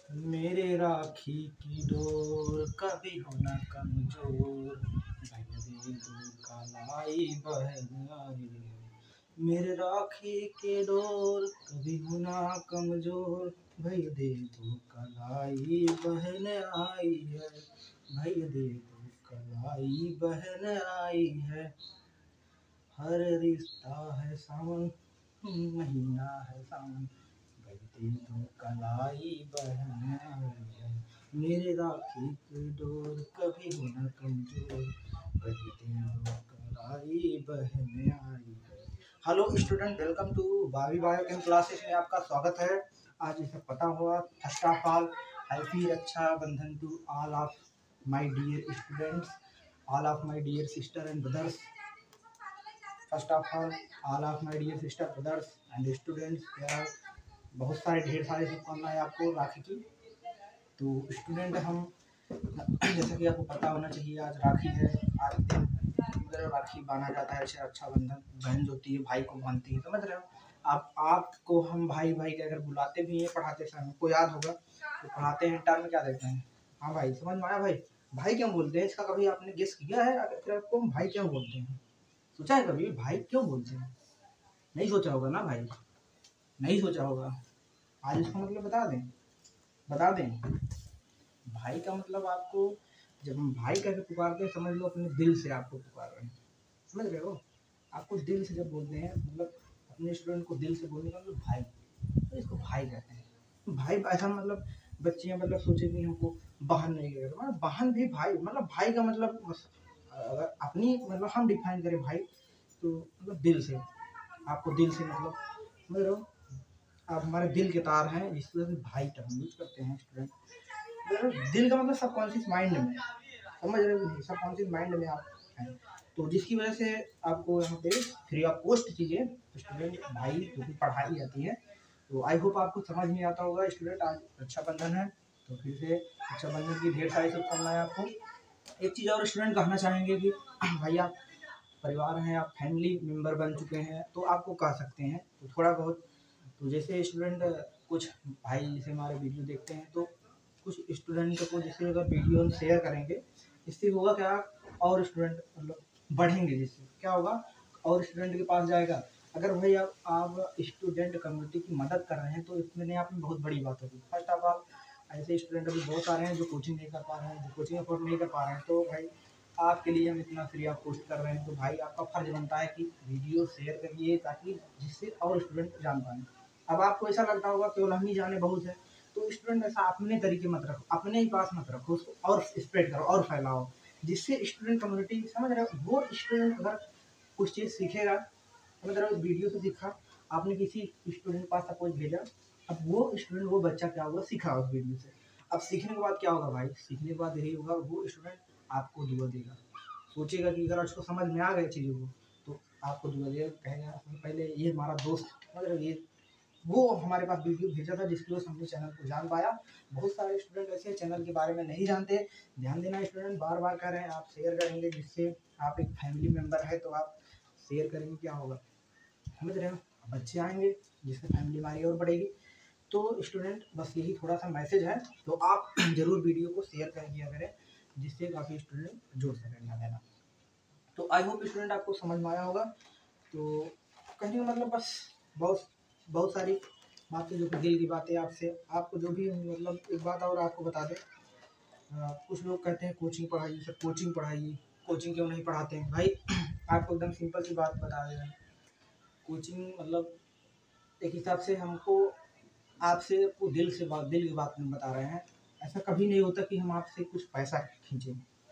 मेरे राखी की डोर कभी हो ना कमजोर, भैया दे दो कलाई बहन आई। मेरे राखी के डोर कभी हो ना कमजोर, भैया दे दो कलाई बहन आई है। भैया दे दो कलाई बहन आई है। हर रिश्ता है सावन, महीना है सावन, भैया दे दो कलाई बहन आई है। मेरे राखी की डोर कभी हो ना कमजोर, भैया दे दो कलाई बहन आई है। हेलो स्टूडेंट, वेलकम टू भाभी बायोकेम क्लासेस में आपका स्वागत है। आज इसे पता हुआ first of all happy Raksha Bandhan to all of my dear students, all of my dear sister and brothers. First of all of my dear sister brothers and students, बहुत सारे ढेर सारे शुभकामनाएं आपको राखी की। तो स्टूडेंट हम जैसा कि आपको पता होना चाहिए, आज राखी है। आज दिन राखी बांधा जाता है, रक्षाबंधन। बहन जो होती है भाई को बांधती है, समझ रहे हो आप। आपको हम भाई भाई के अगर बुलाते भी हैं पढ़ाते समय, को याद होगा तो पढ़ाते हैं टर्म में क्या देते हैं? हाँ भाई, समझ में आया भाई? भाई क्यों बोलते हैं इसका कभी आपने गेस किया है? अगर आपको हम भाई क्यों बोलते हैं, सोचा है कभी भाई क्यों बोलते हैं? नहीं सोचा होगा ना भाई, नहीं सोचा होगा। आज इसका मतलब बता दें। भाई का मतलब आपको, जब हम भाई कहकर पुकारते हैं, समझ लो अपने दिल से आपको पुकार रहे हैं, समझ रहे हो? आपको दिल से जब बोलते हैं, मतलब अपने स्टूडेंट को दिल से बोलने का मतलब भाई, तो इसको भाई कहते हैं। भाई ऐसा मतलब बच्चे मतलब सोचे कि हमको बहन नहीं कहेगा, मतलब बहन भी भाई, मतलब भाई का मतलब अगर अपनी मतलब हम डिफाइन करें भाई, तो मतलब दिल से, आपको दिल से मतलब, समझ रहे हो? आप हमारे दिल के तार हैं, जिसकी वजह से भाई टर्म यूज करते हैं स्टूडेंट। मतलब दिल का मतलब सबकॉन्शियस माइंड में, समझ रहे हो नहीं? सबकॉन्शियस माइंड में आप हैं, तो जिसकी वजह से आपको यहाँ पे फ्री ऑफ कॉस्ट चीज़ें स्टूडेंट भाई जो कि पढ़ाई जाती है। तो आई होप आपको समझ में आता होगा स्टूडेंट। आज रक्षाबंधन है, तो फिर से रक्षाबंधन की ढेर सारी शुभकामनाएं आपको। एक चीज़ और स्टूडेंट कहना चाहेंगे कि भैया परिवार हैं, आप फैमिली मेम्बर बन चुके हैं, तो आपको कह सकते हैं तो थोड़ा बहुत। तो जैसे स्टूडेंट कुछ भाई जैसे हमारे वीडियो देखते हैं, तो कुछ स्टूडेंट को जैसे अगर वीडियो शेयर करेंगे, इससे होगा क्या, और स्टूडेंट मतलब बढ़ेंगे, जिससे क्या होगा और स्टूडेंट के पास जाएगा। अगर भाई आप स्टूडेंट कम्युनिटी की मदद कर रहे हैं, तो इसमें आप में बहुत बड़ी बात होगी। फर्स्ट ऑफ ऑल ऐसे स्टूडेंट अभी बहुत सारे हैं जो कोचिंग नहीं कर पा रहे हैं, जो कोचिंग अफोर्ड नहीं कर पा रहे हैं, तो भाई आपके लिए हम इतना फ्री ऑफ कॉस्ट कर रहे हैं, तो भाई आपका फर्ज बनता है कि वीडियो शेयर करिए, ताकि जिससे और स्टूडेंट जान पाएँ। अब आपको ऐसा लगता होगा केवल हम ही जाने बहुत है, तो स्टूडेंट ऐसा अपने तरीके मत रखो, अपने ही पास मत रखो, उसको और स्प्रेड करो और फैलाओ, जिससे स्टूडेंट कम्युनिटी, समझ रहे हो, वो स्टूडेंट अगर कुछ चीज़ सीखेगा, समझ रहे हो, वीडियो से सीखा, आपने किसी स्टूडेंट के पास सपोज भेजा, अब वो स्टूडेंट, वो बच्चा क्या होगा, सीखा उस वीडियो से। अब सीखने के बाद क्या होगा भाई, सीखने के बाद यही होगा, वो स्टूडेंट आपको दुआ देगा, सोचेगा कि अगर उसको समझ में आ गई चीज़ों को, तो आपको दुआ देगा, कहेगा पहले ये हमारा दोस्त, समझ रहे हो, ये वो हमारे पास वीडियो भेजा था, जिसकी वजह से हमने चैनल को जान पाया। बहुत सारे स्टूडेंट ऐसे चैनल के बारे में नहीं जानते। ध्यान देना स्टूडेंट, बार बार कह रहे हैं, आप शेयर करेंगे, जिससे आप एक फैमिली मेम्बर है, तो आप शेयर करेंगे, क्या होगा, समझ रहे हो, बच्चे आएंगे, जिससे फैमिली हमारी और बढ़ेगी। तो स्टूडेंट बस यही थोड़ा सा मैसेज है, तो आप जरूर वीडियो को शेयर कर दिया करें, जिससे काफ़ी स्टूडेंट जुड़ सकें। ध्यान देना। तो आई होप स्टूडेंट आपको समझ में आया होगा। तो कहने का मतलब बस बहुत बहुत सारी बातें, जो कि दिल की बातें आपसे, आपको जो भी मतलब, एक बात और आपको बता दें, कुछ लोग कहते हैं कोचिंग पढ़ाइए सर, कोचिंग पढ़ाइए, कोचिंग क्यों नहीं पढ़ाते हैं भाई? आपको एकदम सिंपल सी बात बता रहे हैं, कोचिंग मतलब एक हिसाब से हमको आपसे आपको दिल की बात में बता रहे हैं। ऐसा कभी नहीं होता कि हम आपसे कुछ पैसा खींचें,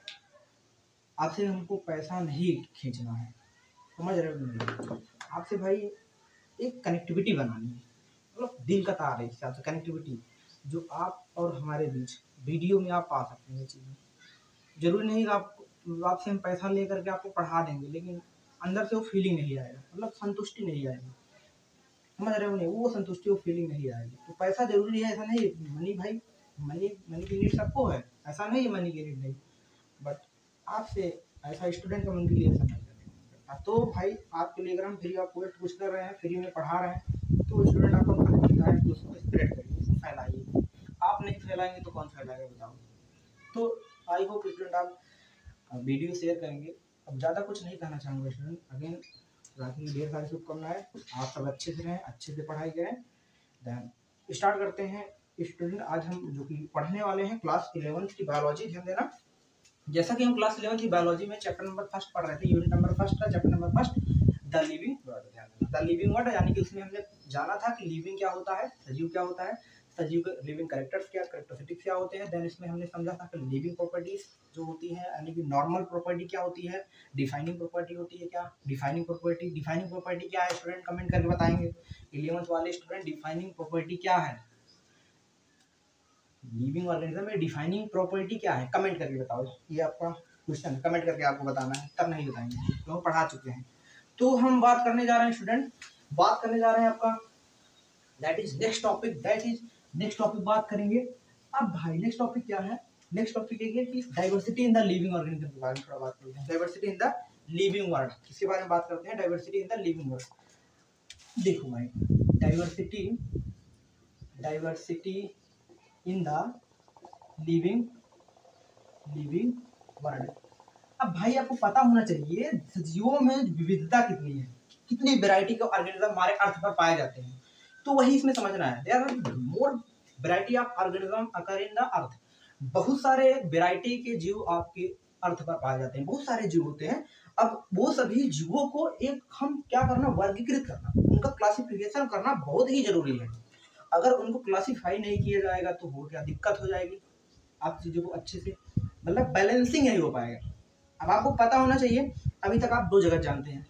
आपसे हमको पैसा नहीं खींचना है, समझ रहे हो नहीं? आपसे भाई एक कनेक्टिविटी बनानी है, मतलब दिल का तार है, इस हिसाब से कनेक्टिविटी, जो आप और हमारे बीच वीडियो में आप पा सकते हैं। ये चीज़ें जरूरी नहीं कि आपसे हम पैसा लेकर के आपको पढ़ा देंगे, लेकिन अंदर से वो फीलिंग नहीं आएगा, मतलब संतुष्टि नहीं आएगी, समझ रहे हो नहीं? वो संतुष्टि, वो फीलिंग नहीं आएगी। तो पैसा जरूरी है, ऐसा नहीं, मनी भाई, मनी की नीड सबको है, ऐसा नहीं है मनी की नीड नहीं, बट आपसे ऐसा स्टूडेंट कम्युनिटी के लिए ऐसा नहीं करेगा। तो भाई आपके लिए अगर हम फ्री ऑफ कॉस्ट कुछ कर रहे हैं, फ्री में पढ़ा रहे हैं, तो स्टूडेंट आपका फर्ज बनता है कि उसको स्प्रेड करिए, उसको फैलाइए। आप नहीं फैलाएंगे तो कौन फैलाएगा बताओ। तो आई होप स्टूडेंट आप वीडियो शेयर करेंगे। अब ज़्यादा कुछ नहीं कहना चाहूँगा स्टूडेंट। अगेन राखी की ढेर सारी शुभकामनाएं, आप सब अच्छे से रहें, अच्छे से पढ़ाई करें। देन स्टार्ट करते हैं स्टूडेंट। आज हम जो कि पढ़ने वाले हैं क्लास 11 की बायोलॉजी। ध्यान देना, जैसा कि हम क्लास 11 की बायोलॉजी में चैप्टर नंबर 1 पढ़ रहे थे, यूनिट नंबर 1 का chapter number 1 the living word. ध्यान देना, द लिविंग वर्ड यानी कि उसमें हमने जाना था कि लिविंग क्या होता है, सजीव क्या होता है, सजीव के लिविंग कैरेक्टर्स क्या, कैरेक्टरिस्टिक्स क्या होते हैं। देन इसमें हमने समझा था कि लिविंग प्रॉपर्टीज जो होती है, यानी कि नॉर्मल प्रॉपर्टी क्या होती है, डिफाइनिंग प्रॉपर्टी होती है क्या, डिफाइनिंग प्रॉपर्टी क्या है स्टूडेंट, कमेंट करके बताएंगे 11th वाले स्टूडेंट। डिफाइनिंग प्रॉपर्टी क्या है, लिविंग ऑर्गेनिज्म में डिफाइनिंग प्रॉपर्टी क्या है, कमेंट करके बताओ। ये आपका क्वेश्चन है, कमेंट करके आपको बताना है, तब नहीं बताएंगे तो पढ़ा चुके हैं। तो हम बात करने जा रहे हैं स्टूडेंट, बात करने जा रहे हैं आपका दैट इज नेक्स्ट टॉपिक बात करेंगे। अब भाई नेक्स्ट टॉपिक क्या है, नेक्स्ट टॉपिक है कि diversity in the living organism के बारे में थोड़ा बात करते हैं। Diversity in the living world, किसके बारे में बात करते हैं, diversity in the living world. देखो भाई, diversity in the living world. अब भाई आपको पता होना चाहिए सजीवों में विविधता कितनी है, कितनी वैरायटी के ऑर्गेनिज्म हमारे अर्थ पर पाए जाते हैं। तो वही इसमें समझना है, there are more variety of organism occur in the earth. बहुत सारे वैरायटी के जीव आपके अर्थ पर पाए जाते हैं, बहुत सारे जीव होते हैं। अब वो सभी जीवों को एक हम क्या करना, वर्गीकृत करना, उनका क्लासिफिकेशन करना बहुत ही जरूरी है। अगर उनको क्लासिफाई नहीं किया जाएगा तो वो क्या दिक्कत हो जाएगी, आप चीज़ों को अच्छे से मतलब बैलेंसिंग नहीं हो पाएगा। अब आपको पता होना चाहिए, अभी तक आप 2 जगत जानते हैं,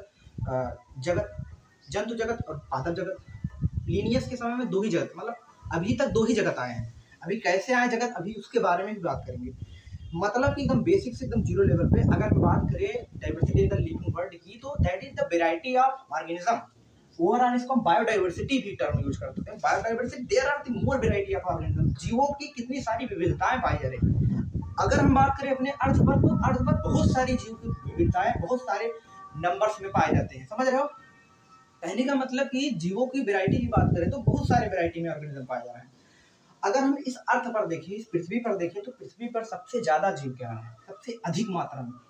जंतु जगत और पादप जगत। लीनियस के समय में 2 ही जगत, मतलब अभी तक 2 ही जगत आए हैं। अभी कैसे आए जगत, अभी उसके बारे में भी बात करेंगे। मतलब कि एकदम बेसिक से एकदम जीरो लेवल पे अगर बात करें diversity in the living world की, तो that is the variety of organism. Overall इसको हम बायोडाइवर्सिटी भी टर्म यूज करते हैं। Biodiversity, there are the more variety of organism, जीवों की कितनी सारी विविधताएं पाई जा रही है। अगर हम बात करें अपने अर्थ पर, तो अर्थ पर बहुत सारी जीव की विविधताएं बहुत सारे नंबर्स में पाए जाते हैं, समझ रहे हो। कहने का मतलब कि जीवों की वैरायटी की बात करें तो बहुत सारे वैरायटी में ऑर्गेनिज्म पाए जा रहे हैं। अगर हम इस अर्थ पर देखें, इस पृथ्वी पर देखें, तो पृथ्वी पर सबसे ज्यादा जीव क्या है, सबसे अधिक मात्रा में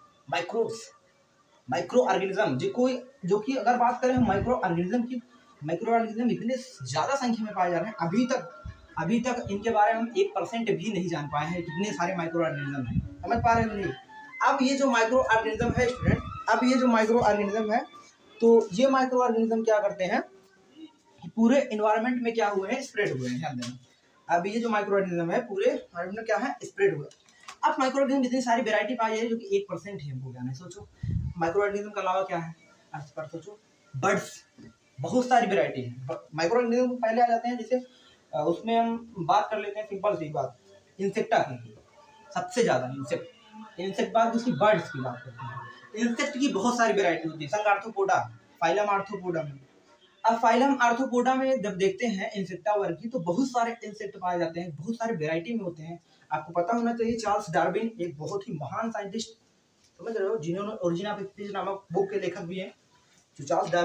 माइक्रो ऑर्गेनिज्म। जो कि अगर बात करें हम माइक्रो ऑर्गेनिज्म की, माइक्रो ऑर्गेनिज्म इतने ज्यादा संख्या में पाए जा रहे हैं। अभी तक इनके बारे में हम 1% भी नहीं जान पाए हैं कितने सारे माइक्रो ऑर्गेनिज्म हैं, समझ पा रहे हो नहीं। अब ये जो माइक्रो ऑर्गेनिज्म है स्टूडेंट, अब ये जो माइक्रो ऑर्गेनिज्म है, तो ये माइक्रो ऑर्गेनिज्म क्या करते हैं, पूरे इन्वायरमेंट में क्या हुए हैं, स्प्रेड हुए हैं। ध्यान देना, अब ये जो माइक्रो ऑर्गेनिज्म है पूरे इन्वायरमेंट में क्या है, स्प्रेड हुए। अब माइक्रो ऑर्गेनिज्म इतनी सारी वैरायटी पाई है जो कि 1% ही हमको जाने। सोचो माइक्रो ऑर्गेनिज्म के अलावा क्या है अर्थ पर, सोचो बर्ड्स, बहुत सारी वैरायटी है। माइक्रो ऑर्गेनिज्म पहले आ जाते हैं, जैसे उसमें हम बात कर लेते हैं सिंपल सी बात, इंसेक्टा की सबसे ज्यादा इंसेक्ट बाद उसकी बर्ड्स की बात करते हैं। इंसेक्ट की बहुत सारी वैरायटी होती है, संघ आर्थ्रोपोडा, फाइलम आर्थ्रोपोडा में। अब फाइलम आर्थ्रोपोडा में जब देखते हैं इंसेक्टा वर्ग की, तो बहुत सारे इंसेक्ट पाए जाते हैं, बहुत सारे वैरायटी में होते हैं। आपको पता होना चाहिए चार्ल्स डार्विन एक बहुत ही महान साइंटिस्ट, समझ रहे हो, जिन्होंने ओरिजिन ऑफ स्पीशीज नामक बुक के लेखक भी हैं। जो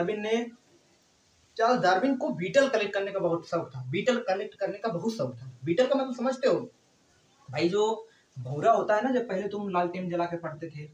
चार्ल्स डार्विन को बीटल कलेक्ट करने का बहुत शौक था, बीटल का मतलब समझते हो भाई, जो भौरा होता है ना, जब पहले तुम लालटेन जला के पढ़ते थे,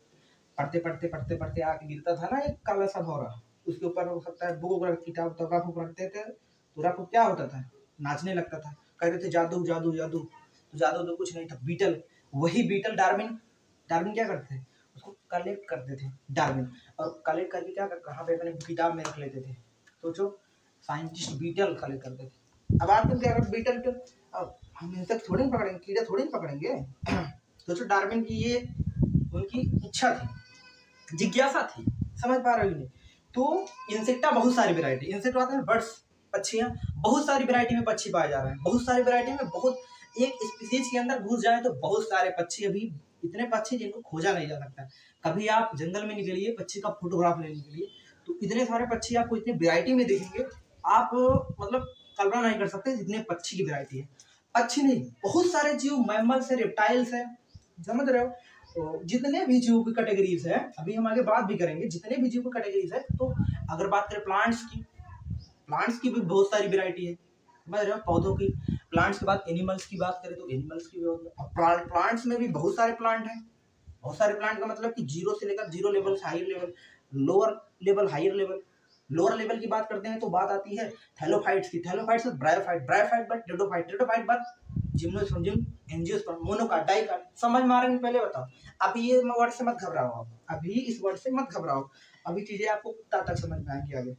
पढ़ते आके गिरता था ना एक काला सा भौरा, उसके ऊपर हो सकता है बुक किताब रफ रखते थे, तो रफ क्या होता था, नाचने लगता था, कहते थे जादू जादू जादू। तो जादू तो कुछ नहीं था, बीटल। वही बीटल डार्विन क्या करते थे, उसको कलेक्ट करते थे डार्विन, और कलेक्ट करके क्या कहाँ पे अपने किताब में रख लेते थे। सोचो साइंटिस्ट बीटल कलेक्ट करते थे। अब आप तुम क्या करते बीटल के, अब हम इंसेक्ट थोड़ी नहीं पकड़ेंगे, कीड़ा थोड़ी नहीं पकड़ेंगे। सोचो डार्विन की ये उनकी इच्छा थी, जिज्ञासा थी, समझ पा रहे हो नहीं। तो इंसेक्टा बहुत सारी वैरायटी, इंसेक्ट आते हैं बर्ड्स, पक्षियाँ, बहुत सारी वैरायटी में पक्षी पाए जा रहे हैं, बहुत सारी वैरायटी में, बहुत एक स्पीसीज के अंदर घुस जाए तो बहुत सारे पक्षी, अभी इतने पक्षी जिनको खोजा नहीं जा सकता। कभी आप जंगल में निकलिए पक्षी का फोटोग्राफ लेने के लिए, तो इतने सारे पक्षी आपको इतनी वैरायटी में दिखेंगे, आप मतलब कल्पना नहीं कर सकते जितने पक्षी की वैरायटी है। पक्षी नहीं, बहुत सारे जीव, मैमल्स है, रेप्टाइल्स है, समझ रहे हो। तो जितने भी जीव की कैटेगरीज है, अभी हम आगे बात भी करेंगे, जितने भी जीव की कैटेगरीज है। तो अगर बात करें प्लांट्स की भी बहुत सारी वैरायटी है। समझ रहे हो, पौधों की। प्लांट्स के बाद एनिमल्स की बात करें तो एनिमल्स की प्लांट्स में भी बहुत सारे प्लांट हैं। बहुत सारे प्लांट का मतलब कि जीरो से लेकर zero level, higher level, lower level, higher level. Lower level की बात करते हैं तो बात आती है थैलोफाइट्स की। थैलोफाइट्स ब्रायोफाइट, ब्रायोफाइट बाद टेरिडोफाइट, टेरिडोफाइट बाद जिम्नोस्पर्म, एंजियोस्पर्म, मोनोकाट, डाइकाट। समझ में आ रहा है? पहले बताओ। अभी ये वर्ड से मत घबराओ आप, अभी इस वर्ड से मत घबराओ, अभी चीजें आपको तब तक समझ में आएंगी आगे।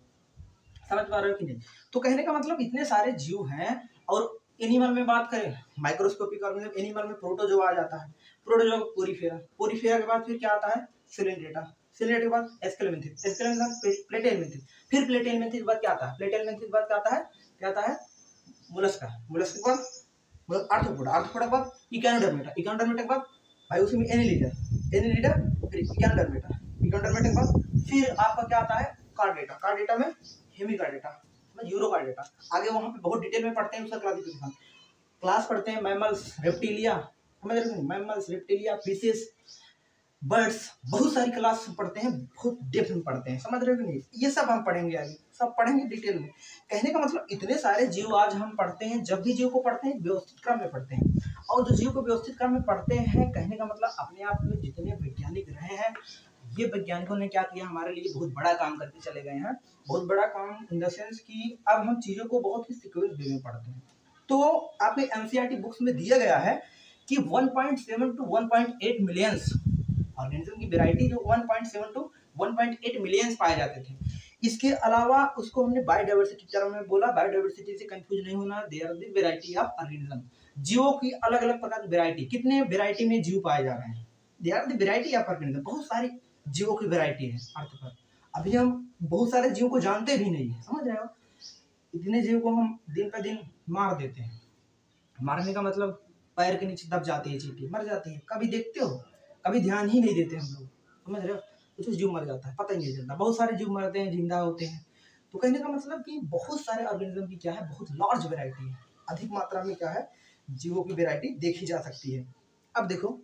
समझ पा रहे हो कि नहीं? तो कहने का मतलब इतने सारे जीव हैं। और एनिमल में बात करें, माइक्रोस्कोपिक ऑर्गेनिज्म, एनिमल में प्रोटोजोआ आ जाता है, प्रोटोजोआ पोरीफेरा, पोरीफेरा के बाद फिर क्या आता है? सिलेंड्रेटा, सिलेंड्रेटा के बाद एस्केलेमेंथिस, एस्केलेमेंथिस प्लेटेलमेंथिस, फिर प्लेटेलमेंथिस के बाद क्या आता है? प्लेटेलमेंथिस के बाद क्या आता है? क्या आता है? मोलस्का, मोलस्का के बाद आर्थ्रोपोडा, आर्थ्रोपोडा के बाद इकोनोडर्मेटा, इकोनोडर्मेटा के बाद भाई उसी में एनिलिडा, एनिलिडा फिर इकोनोडर्मेटा, इकोनोडर्मेटा के बाद फिर आपका क्या आता है? कार्डेटा, कार्डेटा में हेमिकार्डेटा, यूरोकार्डेटा। आगे वहां पे बहुत डिटेल में पढ़ते हैं उसका क्लासिफिकेशन, क्लास पढ़ते हैं मैमल्स, रेप्टिलिया, समझ रहे हो? मैमल्स, रेप्टिलिया, फिशेस, बर्ड्स, बहुत सारी क्लास पढ़ते हैं, बहुत डेप्थ में पढ़ते हैं। समझ रहे हो कि नहीं? ये सब हम पढ़ेंगे आगे, सब पढ़ेंगे डिटेल में। कहने का मतलब इतने सारे जीव आज हम पढ़ते हैं। जब भी जीव को पढ़ते हैं व्यवस्थित क्रम में पढ़ते हैं, और जो जीव को व्यवस्थित क्रम में पढ़ते हैं, कहने का मतलब अपने आप में जितने वैज्ञानिक रहे हैं, ये वैज्ञानिकों ने क्या किया? हमारे लिए बहुत बड़ा काम करके चले गए हैं। बहुत बड़ा काम इन द सेंस कि अब हम चीजों को बहुत ही सीक्वेंस वे में पढ़ते हैं। तो आपके एनसीईआरटी बुक्स में दिया गया है कि 1.7 टू 1.8 मिलियंस ऑर्गेनिज्म की वैरायटी, जो 1.7 टू 1.8 मिलियंस पाए जाते थे। इसके अलावा उसको हमने बायोडाइवर्सिटी टर्म में बोला। बायोडाइवर्सिटी से कंफ्यूज नहीं होना, they are the variety of organism, जीवों की अलग अलग प्रकार की वैरायटी। कितने वैरायटी में जीव पाए जा रहे हैं? They are the variety of organism, बहुत सारी जीवों की वैरायटी है अर्थ पर। अभी हम बहुत सारे जीवों को जानते भी नहीं है, समझ रहे हो? इतने जीव को हम दिन पे दिन मार देते हैं। मारने का मतलब पैर के नीचे दब जाती है चींटी, मर जाती है। कभी देखते हो? कभी ध्यान ही नहीं देते हम लोग, समझ रहे हो? कुछ जीव मर जाता है, पता ही नहीं चलता। बहुत सारे जीव मरते हैं, जिंदा होते हैं। तो कहने का मतलब कि बहुत सारे ऑर्गेनिज्म की क्या है? बहुत लार्ज वैरायटी है, अधिक मात्रा में क्या है? जीवों की वैरायटी देखी जा सकती है। अब देखो,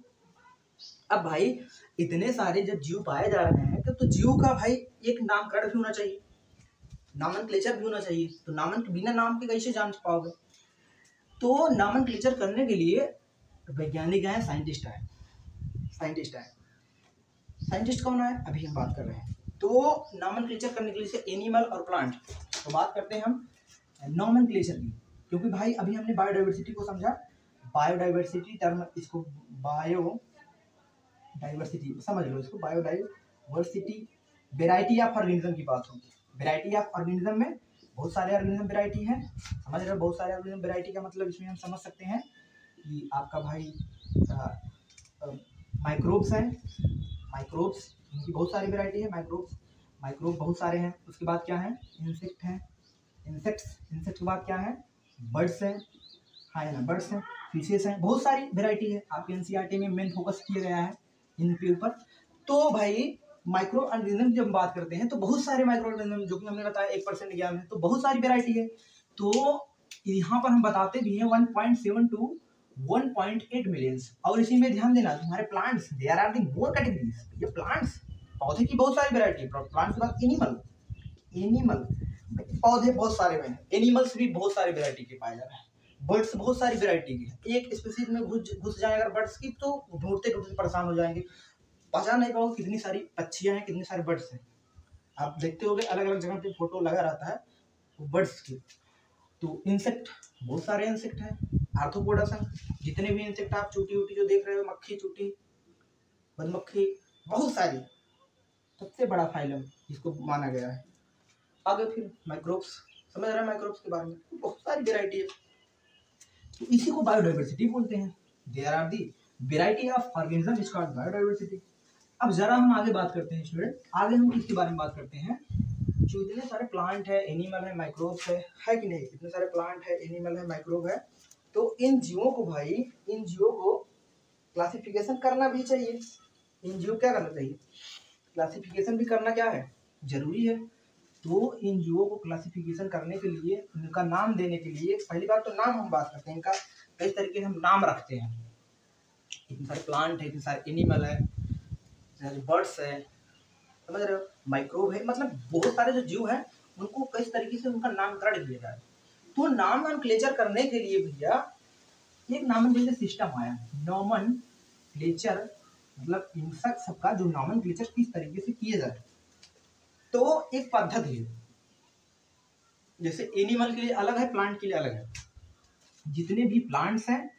अब भाई इतने सारे जब जीव पाए जा रहे हैं तो जीव का भाई एक नामकरण भी होना चाहिए, नामनक्लेचर भी होना चाहिए। तो नामन बिना नाम के कैसे जान पाओगे? तो नामनक्लेचर करने के लिए वैज्ञानिक है, साइंटिस्ट है, साइंटिस्ट है। साइंटिस्ट कौन है? अभी हम बात कर रहे हैं। तो नामनक्लेचर करने के लिए से एनिमल और प्लांट, तो बात करते हैं हम नॉमेनक्लेचर की। क्योंकि भाई अभी हमने बायोडाइवर्सिटी को समझा, बायोडाइवर्सिटी टर्म, इसको बायो डाइवर्सिटी समझ लो, इसको बायोडाइवर्सिटी, वैरायटी ऑफ ऑर्गेनिज्म की बात होगी। वैरायटी ऑफ ऑर्गेनिज्म में बहुत सारे ऑर्गेनिज्म वैरायटी है, समझ रहे हो? बहुत सारे ऑर्गेनिज्म वैरायटी का मतलब इसमें हम समझ सकते हैं कि आपका भाई माइक्रोब्स हैं, माइक्रोब्स, इनकी बहुत सारी वैरायटी है। माइक्रोब्स, माइक्रोब बहुत सारे हैं। उसके बाद क्या है? इंसेक्ट हैं, इंसेक्ट्स, इंसेक्ट के बाद क्या है? बर्ड्स हैं, हाँ है ना, बर्ड्स हैं, फिशेस हैं, बहुत सारी वैरायटी है। आपके एनसीईआरटी में मेन फोकस किया गया है इनके ऊपर। तो भाई माइक्रो ऑर्गेनिज्म जब बात करते हैं तो बहुत सारे माइक्रो ऑर्गेनिज्म, जो कि हमने बताया 1% ज्ञान है, तो बहुत सारी वैरायटी है। तो यहाँ पर हम बताते भी हैं 1.7 टू 1.8 मिलियंस। और इसी में ध्यान देना, तुम्हारे plants, they are the more categories. ये प्लांट्स, पौधे की बहुत सारी वैरायटी है। प्लांट्स के बाद एनिमल, एनिमल पौधे बहुत सारे में, एनिमल्स भी बहुत सारी वैरायटी के पाए जा रहे हैं। बर्ड्स बहुत सारी वैरायटी की, एक स्पीसीज में घुस जाए अगर बर्ड्स की तो ढूंढते ढूंढते परेशान हो जाएंगे, पहचान नहीं पाओगे कितनी सारी पक्षियां हैं, कितने सारे बर्ड्स हैं। आप देखते होगे अलग अलग जगह पे फोटो लगा रहता है बर्ड्स की। तो इंसेक्ट, बहुत सारे इंसेक्ट हैं, आर्थ्रोपोडा हैं, जितने भी इंसेक्ट आप चूटी उटी जो देख रहे हो, मक्खी चूटी, मधुमक्खी, बहुत सारी, सबसे बड़ा फाइलम जिसको माना गया है। आगे फिर माइक्रोब्स, समझ रहे हैं माइक्रोब्स के बारे में? बहुत सारी वेराइटी है, तो इसी को बायोडाइवर्सिटी बोलते हैं। There are the variety of organism is called biodiversity. अब जरा हम आगे बात करते हैं स्टूडेंट, आगे हम किसके बारे में बात करते हैं? जो इतने सारे प्लांट है, एनिमल है, माइक्रोब्स है कि नहीं? इतने सारे प्लांट है, एनिमल है, माइक्रोब है। तो इन जीवों को भाई, इन जीवों को क्लासिफिकेशन करना भी चाहिए। इन जीवों क्या करना चाहिए? क्लासिफिकेशन भी करना क्या है? जरूरी है। तो इन जीवों को क्लासिफिकेशन करने के लिए, इनका नाम देने के लिए, पहली बात तो नाम हम बात करते हैं, इनका कई तरीके हम नाम रखते हैं। इतने सारे प्लांट है, इतने सारे एनिमल है, बर्ड्स है, समझ रहे हो? माइक्रोब है, मतलब बहुत सारे जो जीव हैं उनको किस तरीके से उनका नामकरण किया जाए। तो नॉमेनक्लेचर करने के लिए भैया एक नॉमेनक्लेचर सिस्टम आया। नॉमेनक्लेचर मतलब इन सबका जो नॉमेनक्लेचर किस तरीके से किया जाए, तो एक पद्धति है। जैसे एनिमल के लिए अलग है, प्लांट के लिए अलग है। जितने भी प्लांट्स हैं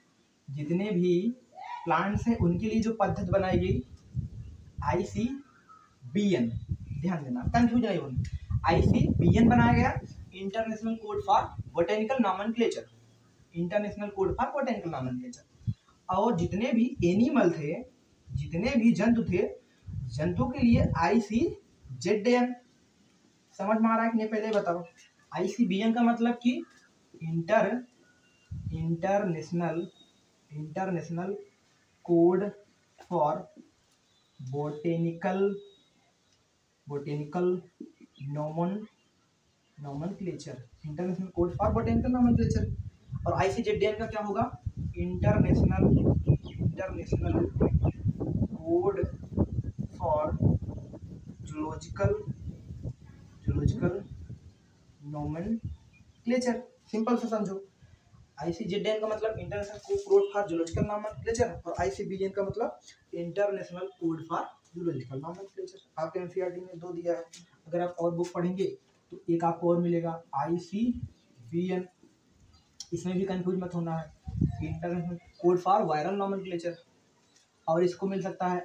उनके लिए जो पद्धति बनाई गई ICBN, ध्यान देना कंफ्यूज नहीं होना। ICBN बनाया गया, international code for botanical nomenclature, international code for botanical nomenclature. और जितने भी एनिमल थे, जितने भी जंतु थे, जंतु के लिए ICZN। समझ में आ रहा है कि नहीं पहले बताओ। ICBN का मतलब कि international code for botanical nomenclature, international code for botanical nomenclature. और ICZN का क्या होगा? International code for zoological nomenclature. Simple से समझो। ICZN का मतलब international code for zoological nomenclature और ICBN का मतलब international code for zoological nomenclature. आपके एनसीईआरटी में 2 दिया है। अगर आप और बुक पढ़ेंगे तो एक आपको और मिलेगा ICBN। इसमें भी कंफ्यूज मत होना है, international code for viral nomenclature. और इसको मिल सकता है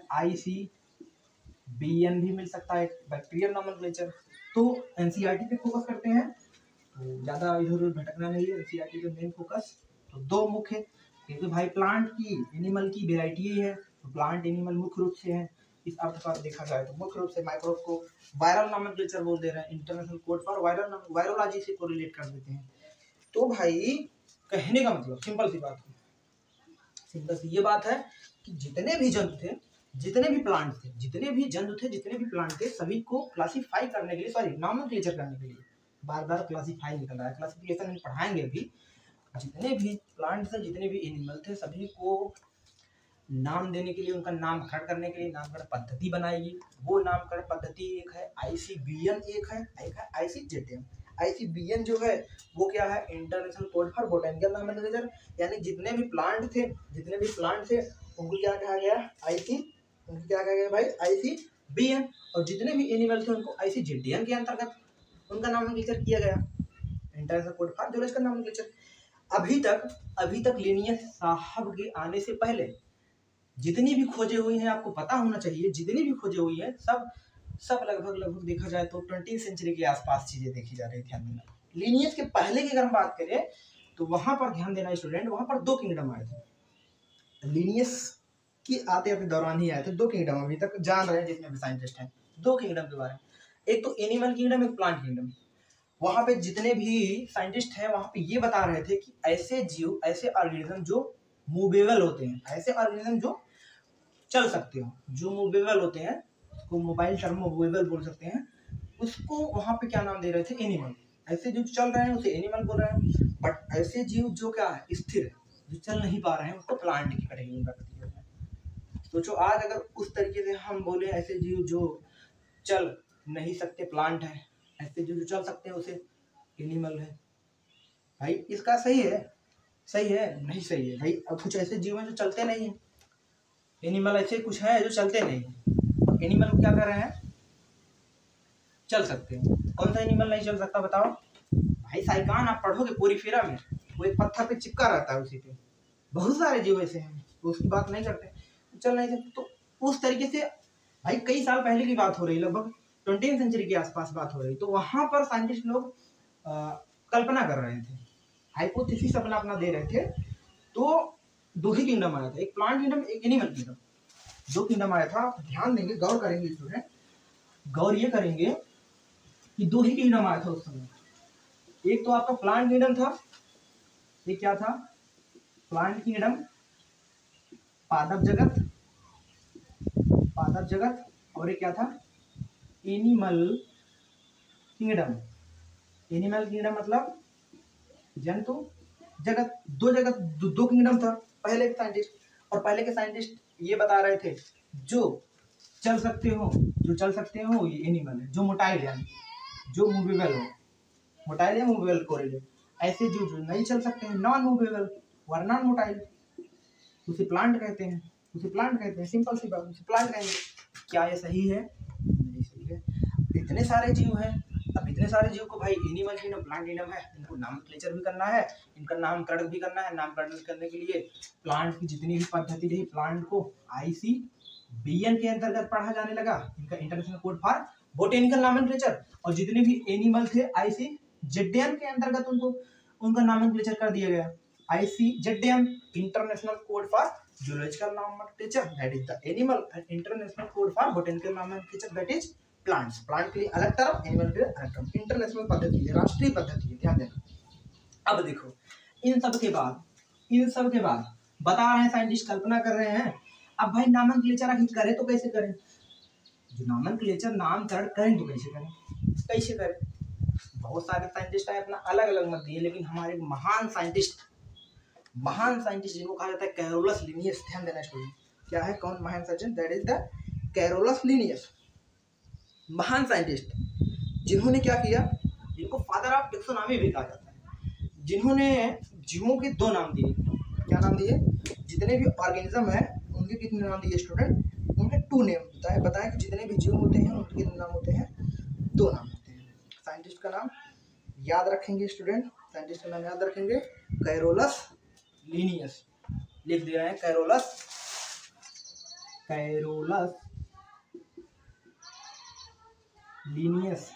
ICBN भी मिल सकता है, बैक्टीरियल नॉमेनक्लेचर। तो एनसीईआरटी पे फोकस करते हैं, तो ज़्यादा इधर उधर भटकना नहीं है। एनसीईआरटी पे मेन फोकस तो 2 मुख्य, क्योंकि भाई प्लांट की एनिमल की वेराइटी ही है, तो प्लांट एनिमल मुख्य रूप से है। इस अर्थ पर देखा जाए तो मुख्य रूप से माइक्रोब को वायरल नॉमेनक्लेचर बोल दे रहे हैं, इंटरनेशनल कोड फॉर वायरोलॉजी से कोरिलेट कर देते हैं। तो भाई कहने का मतलब सिंपल सी बात है, सिंपल सी ये बात है कि जितने भी जंतु थे, जितने भी प्लांट थे, जितने भी जंतु थे, जितने भी प्लांट थे, सभी को क्लासीफाई करने के लिए, सॉरी नॉमेनक्लेचर करने के लिए, बार बार क्लासीफाई निकल रहा है, क्लासिफिकेशन हम पढ़ाएंगे अभी। जितने भी प्लांट्स थे, जितने भी एनिमल थे, सभी को नाम देने के लिए, उनका नामकरण करने के लिए नामकरण पद्धति बनाएगी। वो नामकरण पद्धति एक है ICBN, एक है ICZN। ICBN जो है वो क्या है? International code for botanical nomenclature. यानी जितने भी प्लांट थे उनको क्या कहा गया? उनको क्या कहा गया भाई? ICBN। और जितने भी एनिमल थे उनको ICZN के अंतर्गत उनका नॉमेनक्लेचर किया गया, international code for zoological nomenclature. अभी तक लिनियस साहब के आने से पहले जितनी भी खोजें हुई हैं, आपको पता होना चाहिए, जितनी भी खोजें हुई हैं सब लगभग देखा जाए तो 20वीं सेंचुरी के आसपास चीजें देखी जा रही थी। ध्यान देना, लिनियस के पहले की अगर हम बात करें तो वहां पर ध्यान देना स्टूडेंट, वहां पर 2 किंगडम आए थे। लिनियस की आते दौरान ही आए थे 2 किंगडम, अभी तक जान रहे हैं जितने भी साइंटिस्ट हैं 2 किंगडम के बारे में। एक तो एनिमल किंगडम, एक प्लांट किंगडम। वहां पे जितने भी साइंटिस्ट हैं वहां पे ये बता रहे थे कि ऐसे जीव, ऐसे ऑर्गेनिज्म जो मूवेबल होते हैं, ऐसे ऑर्गेनिज्म जो चल सकते हो, जो मूवेबल होते हैं, उसको मोबाइल टर्म मूवेबल बोल सकते हैं, उसको वहां पे क्या नाम दे रहे थे? एनिमल। ऐसे जो चल रहे हैं उसे एनिमल बोल रहे हैं। बट ऐसे जीव जो क्या है? स्थिर है, जो चल नहीं पा रहे हैं, उसको प्लांट की कैटेगरी में रखते हैं। सोचो आज अगर उस तरीके से हम बोले ऐसे जीव जो चल नहीं सकते प्लांट है, ऐसे जीव जो चल सकते हैं उसे एनिमल है। भाई इसका सही है नहीं सही है भाई? अब कुछ ऐसे जीव हैं जो चलते नहीं है, एनिमल ऐसे कुछ है जो चलते नहीं है। एनिमल क्या कर रहे हैं? चल सकते हैं। कौन सा एनिमल नहीं चल सकता बताओ भाई? साइकान आप पढ़ोगे पोरीफेरा में, वो एक पत्थर पे चिपका रहता है, उसी पे बहुत सारे जीव ऐसे हैं, तो उसकी बात नहीं करते, चल नहीं सकते। तो उस तरीके से भाई कई साल पहले की बात हो रही, लगभग 20वीं सेंचुरी के आसपास बात हो रही। तो वहां पर साइंटिस्ट लोग कल्पना कर रहे थे, हाइपोथेसिस अपना दे रहे थे। तो 2 ही किंगडम आया था, एक प्लांट किंगडम, एक एनिमल किंगडम, 2 किंगडम आया था। ध्यान देंगे, गौर करेंगे स्टूडेंट, गौर ये करेंगे कि 2 ही किंगडम आया था उस समय। एक तो आपका प्लांट किंगडम था, ये क्या था? प्लांट किंगडम, पादप जगत, और एक क्या था? Animal kingdom. एनिमल किंगडम मतलब जंतु जगत, 2 किंगडम था पहले के साइंटिस्ट। और पहले के साइंटिस्ट ये बता रहे थे जो चल सकते हो ये एनिमल है, जो मोटाइल यानी जो मूवेबल हो, मोटाइल या मूवेबल कोरिलेट, ऐसे जीव जो नहीं चल सकते हैं, नॉन मूवेबल और नॉन मोटाइल, उसे प्लांट कहते हैं, उसे प्लांट कहते हैं। सिंपल सी बात, उसे प्लांट कहेंगे। क्या ये सही है? नहीं सही है। इतने सारे जीव हैं, अब इतने सारे जीव को भाई एनिमल किंगडम, प्लांट किंगडम है, इनको नामकरण भी करना है, इनका नामकरण भी करना है। नामकरण करने के लिए प्लांट की जितनी भी पद्धति रही, प्लांट को ICBN के अंतर्गत पढ़ा जाने लगा, इनका international code for botanical nomenclature. और जितने भी एनिमल थे ICZN के अंतर्गत उनका नॉमेनक्लेचर कर दिया गया। ICZN international code for zoological nomenclature, that is the animal, and international code for botanical nomenclature, that is plants. Plant के लिए अलग टर्म, एनिमल के लिए अलग टर्म। इंटरनेशनल पद्धति है, राष्ट्रीय पद्धति है, ध्यान देना। अब देखो, इन सब के बाद बता रहे हैं साइंटिस्ट, कल्पना कर रहे हैं। अब भाई नॉमेनक्लेचर आखिर करें तो कैसे करें? जो नॉमेनक्लेचर नामकरण करें तो कैसे करें? बहुत सारे साइंटिस्ट आए, अपना अलग अलग मत दिए, लेकिन हमारे महान साइंटिस्ट जिनको कहा जाता है कैरोलस लिनियस, ध्यान देना स्टूडेंट। क्या है, कौन महान scientist? That is the Carolus Linnaeus. महान साइंटिस्ट जिन्होंने क्या किया, जिनको फादर ऑफ टेक्सोनॉमी भी कहा जाता है, जिन्होंने जीवों के 2 नाम दिए। क्या नाम दिए? जितने भी ऑर्गेनिज्म है उनके कितने नाम दिए स्टूडेंट? उनके 2 नेम बताया कि जितने भी जीव होते हैं उनके कितने नाम होते हैं? 2 नाम होते हैं। साइंटिस्ट का नाम याद रखेंगे स्टूडेंट, साइंटिस्ट का नाम याद रखेंगे, कैरोलस लिनियस। लिख दे रहे हैं, कैरोलस लिनियस,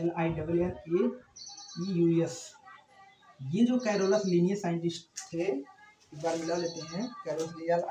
LINNAEUS। ये जो कैरोलस लिनियस साइंटिस्ट थे, एक बार मिला लेते हैं, कैरोलस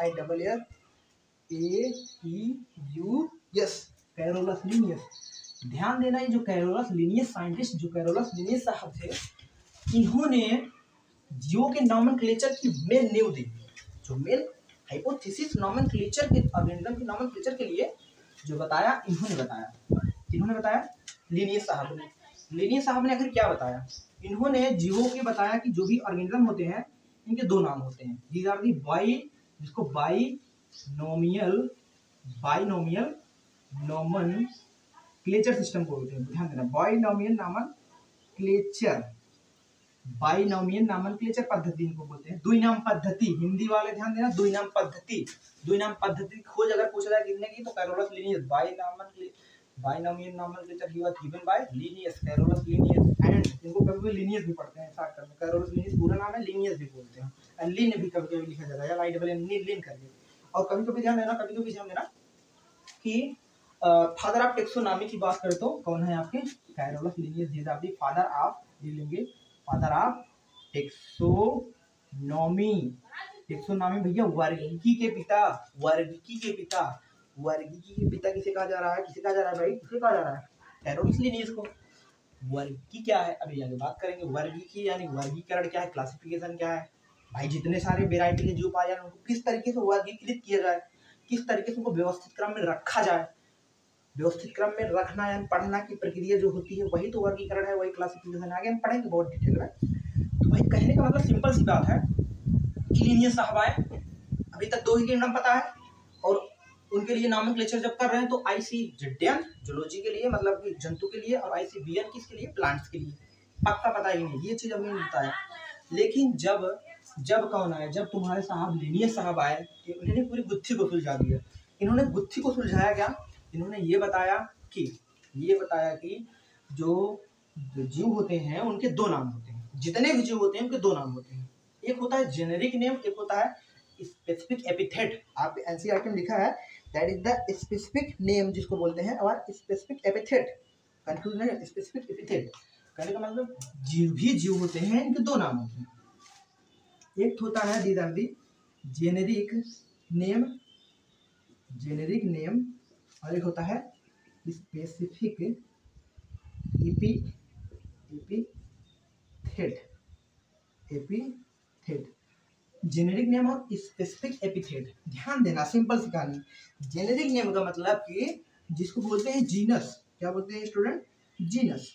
LINNAEUS, कैरोलस लिनियस। ध्यान देना, ये जो कैरोलस लिनियस साइंटिस्ट, जो कैरोलस लिनियस साहब थे, इन्होंने जीवों के नॉमेनक्लेचर की मेन नींव दी। जो मेन हाइपोथेसिस नॉमेनक्लेचर के, ऑर्गेनिज्म के नॉमेनक्लेचर के लिए जो बताया, इन्होंने बताया लिनियस साहब ने आखिर क्या बताया? इन्होंने जीवों के बताया कि जो भी ऑर्गेनिज्म होते हैं इनके 2 नाम होते हैं। दीज आर दी जिसको बाइनोमियल नॉमेनक्लेचर सिस्टम को बोलते हैं। ध्यान देना, बाइनोमियल नॉमेनक्लेचर पद्धति इनको बोलते हैं। द्विनाम पद्धति, हिंदी वाले ध्यान देना, द्विनाम पद्धति खोज अगर पूछा जाए किसने की, तो कैरोलस लिनियस। बाइनोमियल नॉमेनक्लेचर ही was given by Linnaeus, Carolus Linnaeus. And इनको कभी लिनियस भी पढ़ते हैं शॉर्टकट में, कैरोलस लिनियस पूरा नाम है, लिनियस भी बोलते हैं, और लिन भी कभी लिखा जाता है, लिन करके। और कभी ध्यान देना कि फादर ऑफ टेक्सोनॉमी की बात करें तो कौन है आपके? Carolus Linnaeus. These are the father of taxonomy. Taxonomy भैया वर्गीकी के पिता किसे कहा जा रहा है? भाई किसे कहा जा रहा है? कैरोलस लिनियस को। वर्गीकी क्या है, अभी आगे बात करेंगे। वर्गीकी यानी वर्गीकरण क्या है, क्लासिफिकेशन क्या है। भाई जितने सारे वेराइटी के जीव पाए जाए उनको किस तरीके से वर्गीकृत किया जाए, किस तरीके से उनको व्यवस्थित क्रम में रखा जाए। व्यवस्थित क्रम में रखना यानी पढ़ना की प्रक्रिया जो होती है वही तो वर्गीकरण है, वही क्लासिफिकेशन। आगे हम पढ़ेंगे बहुत डिटेल में। तो भाई कहने का मतलब सिंपल सी बात है कि लिनियस साहब आए, अभी तक 2 ही किंगडम पता है, और उनके लिए नॉमेनक्लेचर जब कर रहे हैं तो ICZN जूलॉजी के लिए, मतलब कि जंतु के लिए, और ICBN किसके लिए? प्लांट्स के लिए। पक्का पता ही नहीं, ये चीज अभी नहीं पता है। लेकिन जब कौन आए? जब तुम्हारे साहब लिनियस साहब आए, उन्होंने पूरी गुत्थी को सुलझा दिया। इन्होंने गुत्थी को सुलझाया क्या? इन्होंने ये बताया कि जो जीव होते हैं उनके 2 नाम होते हैं। जितने भी जीव होते हैं उनके 2 नाम होते हैं। एक होता है जेनेरिक नेम, एक होता है स्पेसिफिक एपिथेट। आप एनसीईआरटी में लिखा है, that is the specific name जिसको बोलते हैं, और स्पेसिफिक एपिथेट। कंफ्यूज नहीं है, स्पेसिफिक एपिथेट कहने का मतलब जीव होते हैं इनके 2 नाम होते हैं। एक होता है these are the generic name, और एक होता है स्पेसिफिक एपिथेट। जेनेरिक नेम और स्पेसिफिक एपिथेट, ध्यान देना, सिंपल सी कहानी। जेनेरिक नेम का मतलब कि जिसको बोलते हैं जीनस। क्या बोलते हैं स्टूडेंट? जीनस।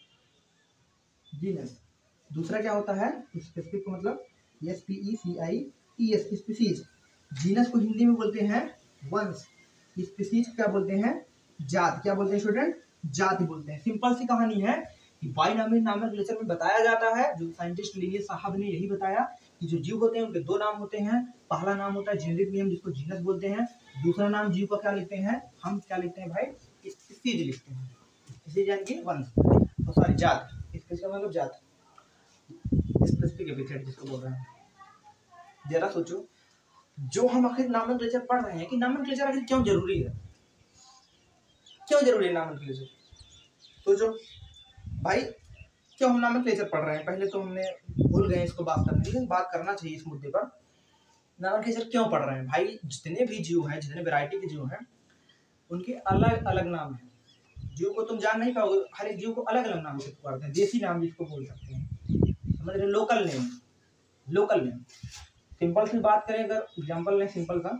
दूसरा क्या होता है? स्पेसिफिक का मतलब SPECIES, स्पीसीज। जीनस को हिंदी में बोलते हैं वंश, स्पीसीज क्या बोलते हैं? जात। क्या बोलते हैं स्टूडेंट? जाति बोलते हैं। सिंपल सी कहानी है कि बाइनॉमिनल नॉमेनक्लेचर में बताया जाता है, जो साइंटिस्ट लिनियस साहब ने यही बताया कि जो जीव होते हैं उनके दो नाम होते हैं। पहला नाम होता है जेनेरिक नेम जिसको जीनस बोलते हैं, दूसरा नाम जीव का क्या लिखते हैं, हम क्या लिखते हैं भाई, स्पीसीज लिखते हैं। स्पीसीज यानी कि वंश, तो सॉरी जात, स्पीसीज का मतलब जात, स्पेसिफिक एपिथेट जिसको बोल रहे हैं। जरा सोचो, जो हम आखिर नॉमेनक्लेचर पढ़ रहे हैं कि नॉमेनक्लेचर आखिर क्यों जरूरी है, क्यों जरूरी है नॉमेनक्लेचर, सोचो भाई, क्यों हम नॉमेनक्लेचर पढ़ रहे हैं। पहले तो हमने भूल गए इसको बात करने, लेकिन बात करना चाहिए इस मुद्दे पर। नॉमेनक्लेचर क्यों पढ़ रहे हैं भाई, जितने भी जीव हैं, जितने वैरायटी के जीव हैं, उनके अलग अलग नाम हैं। जीव को तुम जान नहीं पाओगे, हर एक जीव को अलग अलग नाम से पुकारते हैं, देसी नाम जिसको बोल सकते हैं, समझ रहे, local name, local name. Simple सी बात करें, अगर एग्जांपल लें सिंपल सा,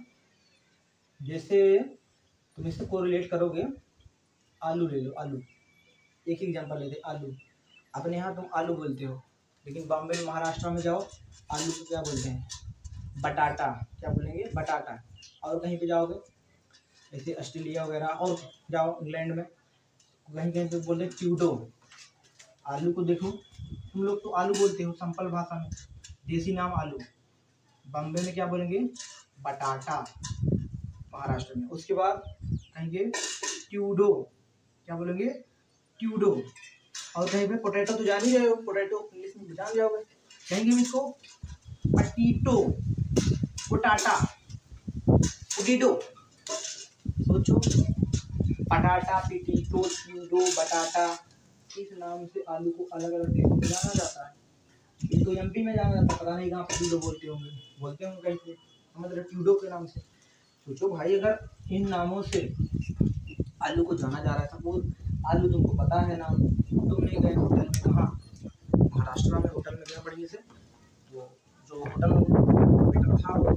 जैसे तुम इससे कोरिलेट करोगे, आलू ले लो, आलू, एक ही एग्जांपल लेते, आलू। अपने यहाँ तुम आलू बोलते हो, लेकिन बॉम्बे में, महाराष्ट्र में जाओ, आलू को क्या बोलते हैं, बटाटा, क्या बोलेंगे, बटाटा। और कहीं पे जाओगे, जैसे ऑस्ट्रेलिया वगैरह, और जाओ इंग्लैंड में, कहीं कहीं पे बोलते हैं ट्यूडो। आलू को देखो, तुम लोग तो आलू बोलते हो सिंपल भाषा में, देसी नाम आलू। बॉम्बे में क्या बोलेंगे, बटाटा, महाराष्ट्र में। उसके बाद कहेंगे ट्यूडो, क्या बोलेंगे, ट्यूडो। और कहीं पे पोटैटो तो जान ही रहे हो, पोटैटो इंग्लिश में जान जाओगे, कहेंगे इसको पटीटो, पोटाटा, पोटैटो। सोचो, पटाटा, पिटीटो, ट्यूडो, बटाटा, इस नाम से आलू को अलग अलग देशों में जाना जाता है। इसको एमपी में जाना जाता है, पता नहीं कहाँ पर ट्यूडो बोलते होंगे कहीं पे, मतलब ट्यूडो के नाम से। सोचो भाई, अगर इन नामों से आलू को जाना जा रहा है, सपोज आलू तुमको पता है नाम, तुमने गए होटल में, कहाँ, महाराष्ट्र में होटल में गए बढ़िया से, तो जो होटल वेटर था वो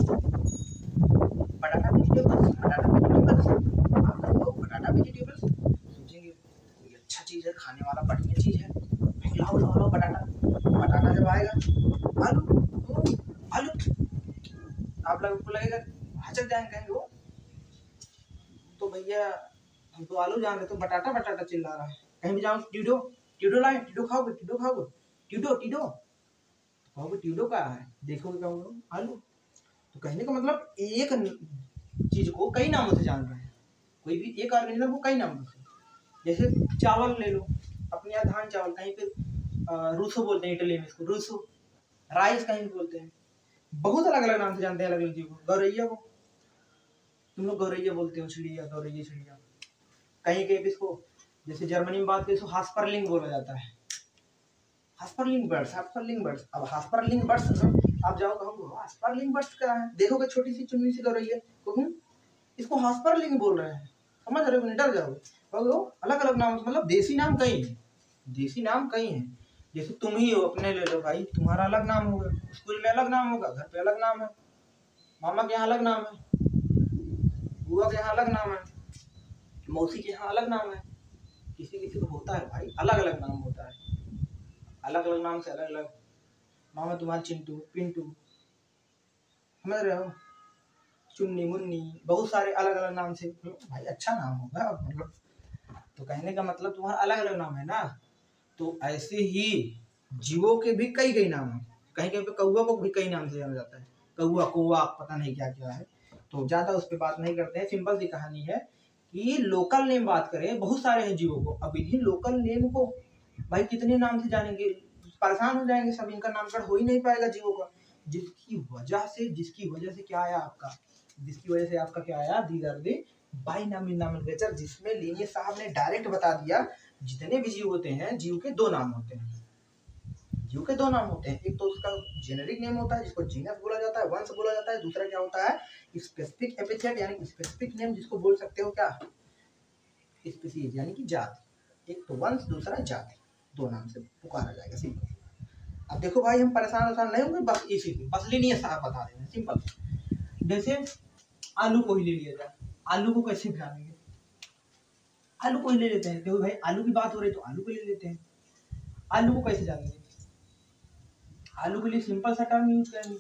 बटाटा वेजिटेबल्स, बटाटा वेजिटेबल्स, बटाटा वेजिटेबल्स, सोचेंगे कोई अच्छा चीज़ है, खाने वाला बढ़िया चीज़ है, लाओ लाओ लाओ बटाटा। बटाटा जब आएगा, आलू, आलू, आप लोगों को लगेगा हचक जाएंगे, कहेंगे वो तो भैया हम तो आलू जान रहे, तो बटाटा बटाटा चिल्ला रहा है। कहीं भी जाओ, ट्यूडो, ट्यूडो लाए, ट्यूडो खाओगे, ट्यूडो खाओगे, ट्यूडो, ट्यूडो कहोगे, ट्यूडो क्या है, देखोगे कहोगे आलू। तो कहने का मतलब एक चीज को कई नामों से जान रहे हैं, कोई भी एक ऑर्गेनिज्म को कई नामों से। जैसे चावल ले लो, अपने यहाँ धान चावल, कहीं पे रूसो बोलते हैं, इटली में इसको रूसो, राइस कहीं बोलते हैं, बहुत अलग अलग नाम से जानते हैं अलग अलग चीज को। गौरैया को तुम लोग गौरैया बोलते हो, चिड़िया, गौरैया चिड़िया। कहीं कहीं इसको, जैसे जर्मनी में बात करें तो हास्परलिंग बोला जाता है, हास्परलिंग बर्ड्स, हास्परलिंग बर्ड्स। अब हास्परलिंग बर्ड्स आप जाओ कहोगे हास्परलिंग बर्ड्स क्या है, देखोगे छोटी सी चुन्नी सी गौरैया, तो इसको हास्परलिंग बोल रहे हैं, समझ रहे हो, डर जाओगे, कहोगे अलग अलग नाम, मतलब देसी नाम कई है, देसी नाम कई हैं। जैसे तुम ही हो, अपने ले लो भाई, तुम्हारा अलग नाम होगा, स्कूल में अलग नाम होगा, घर पे अलग नाम है, मामा के यहाँ अलग नाम है, बुआ के यहाँ अलग नाम है, मौसी के यहाँ अलग नाम है, किसी किसी को होता है भाई, अलग अलग नाम होता है, अलग अलग नाम से अलग अलग। मामा तुम्हारा चिंटू, पिंटू, समझ रहे हो, चुन्नी, मुन्नी, बहुत सारे अलग अलग नाम से, भाई अच्छा नाम होगा मतलब। तो कहने का मतलब तुम्हारा अलग अलग नाम है ना। तो ऐसे ही जीवों के भी कई कई नाम हैं, कहीं कहीं पे कौवा को भी कई नाम से जाना जाता है, कौवा, कौवा, पता नहीं क्या क्या है। तो ज़्यादा उस पर बात नहीं करते हैं, सिंपल सी कहानी है कि लोकल नेम बात करें, बहुत सारे हैं जीवों को। अब इन्हीं लोकल नेम को भाई कितने नाम से जानेंगे, परेशान हो जाएंगे सब, इनका नामकरण हो ही नहीं पाएगा जीवों का। जिसकी वजह से क्या आया आपका, जिसकी वजह से आपका क्या आया, these are the binominal nomenclature, जिसमें लिनियस साहब ने डायरेक्ट बता दिया जितने भी जीव होते हैं, जीव के दो नाम होते हैं, जीव के दो नाम होते हैं। एक तो उसका जेनेरिक नेम होता है जिसको जीनस बोला जाता है, वंश बोला जाता है। दूसरा क्या होता है, स्पेसिफिक एपिथेट यानी स्पेसिफिक नेम, जिसको बोल सकते हो क्या, स्पीसीज यानी कि जात। एक तो वंश, दूसरा जाति, दो नाम से पुकारा जाएगा, सिंपल। अब देखो भाई, हम परेशान नहीं होंगे, बस इसी से बस लिनियस साहब बता देंगे सिंपल। जैसे आलू को ही ले लिया जाए, आलू को कैसे जानेंगे, आलू को ही ले लेते हैं, देखो भाई आलू की बात हो रही है तो आलू को ले लेते हैं। आलू को कैसे जानेंगे, आलू के लिए सिंपल सा टर्म यूज करेंगे